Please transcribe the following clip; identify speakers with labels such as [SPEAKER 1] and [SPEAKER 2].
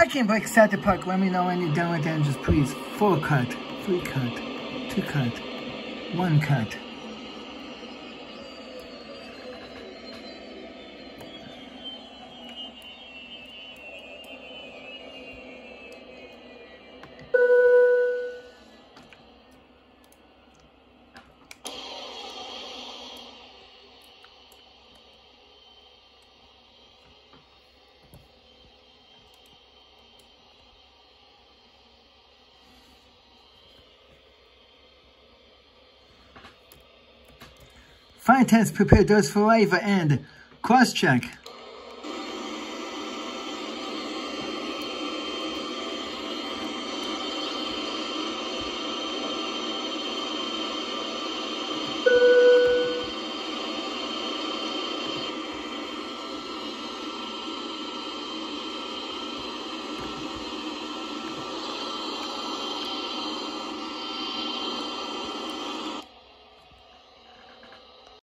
[SPEAKER 1] Parking brake set to park. Let me know when you're done with the engines, please. 4 cut, 3 cut, 2 cut, 1 cut. Fine test, prepare doors for arrival and cross-check.